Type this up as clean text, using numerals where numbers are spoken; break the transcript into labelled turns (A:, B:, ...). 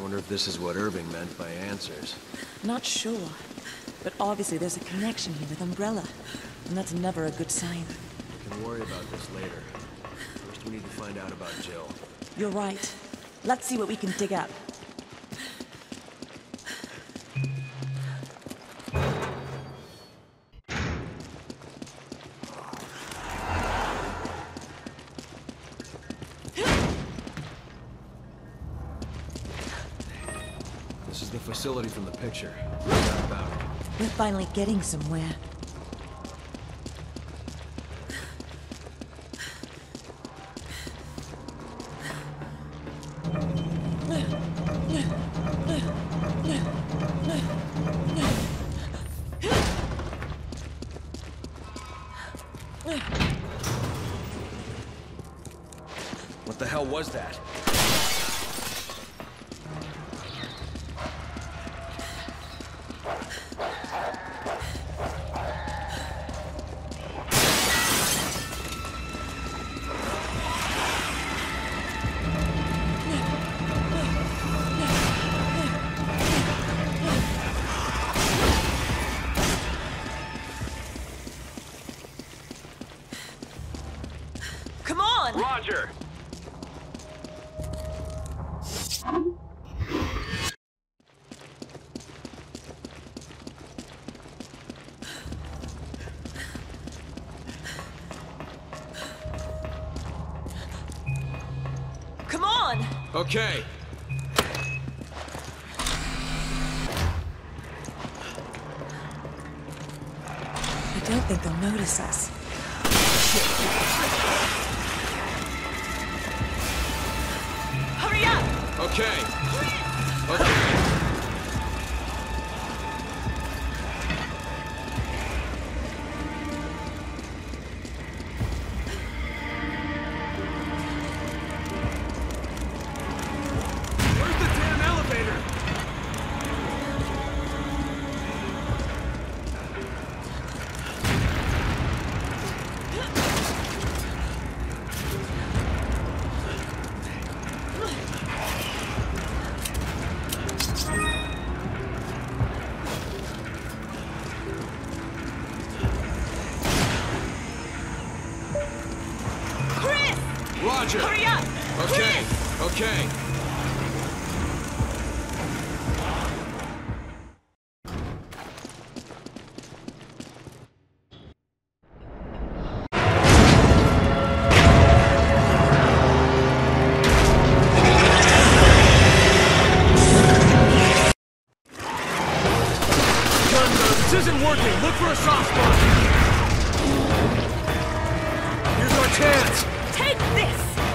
A: wonder if this is what Irving meant by answers.
B: Not sure. But obviously there's a connection here with Umbrella. And that's never a good sign.
A: We can worry about this later. First, we need to find out about Jill.
B: You're right. Let's see what we can dig up.
A: This is the facility from the picture. What's that about?
B: We're finally getting somewhere.
A: What the hell was that?
B: Come on!
A: Roger!
B: Come on!
A: Okay.
B: I don't think they'll notice us. Hurry up!
A: Okay. Okay. Where's the damn elevator?
B: Chris!
A: Roger.
B: Hurry up!
A: Okay.
B: Chris!
A: Okay. This isn't working. Look for a soft spot. Here's our chance.
B: Take this!